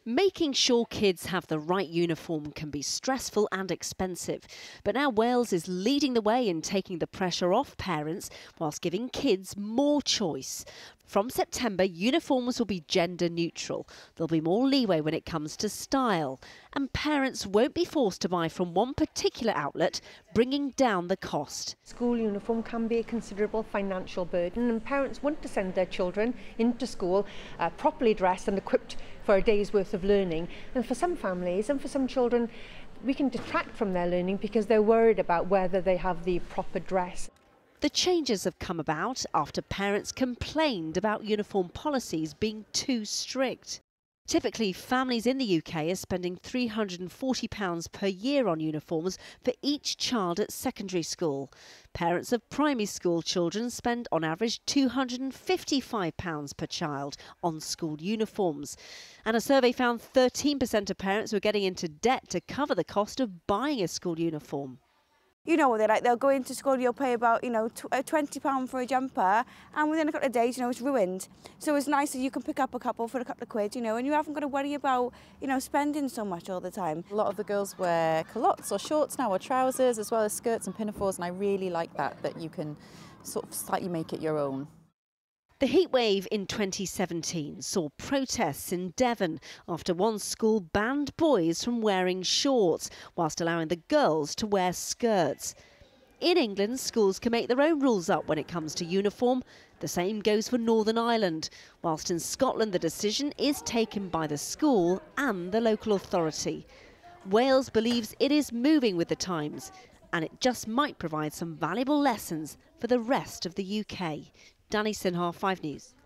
Making sure kids have the right uniform can be stressful and expensive, but now Wales is leading the way in taking the pressure off parents whilst giving kids more choice. From September, uniforms will be gender neutral. There'll be more leeway when it comes to style, and parents won't be forced to buy from one particular outlet, bringing down the cost. School uniform can be a considerable financial burden, and parents want to send their children into school properly dressed and equipped for a day's worth of learning. And for some families and for some children, we can detract from their learning because they're worried about whether they have the proper dress. The changes have come about after parents complained about uniform policies being too strict. Typically, families in the UK are spending £340 per year on uniforms for each child at secondary school. Parents of primary school children spend on average £255 per child on school uniforms. And a survey found 13% of parents were getting into debt to cover the cost of buying a school uniform. You know what they're like, they'll go into school, you'll pay about, £20 for a jumper, and within a couple of days, it's ruined. So it's nice that you can pick up a couple for a couple of quid, and you haven't got to worry about, spending so much all the time. A lot of the girls wear culottes or shorts now, or trousers, as well as skirts and pinafores, and I really like that you can sort of slightly make it your own. The heatwave in 2017 saw protests in Devon after one school banned boys from wearing shorts whilst allowing the girls to wear skirts. In England, schools can make their own rules up when it comes to uniform. The same goes for Northern Ireland, whilst in Scotland the decision is taken by the school and the local authority. Wales believes it is moving with the times, and it just might provide some valuable lessons for the rest of the UK. Danny Sinha, 5 News.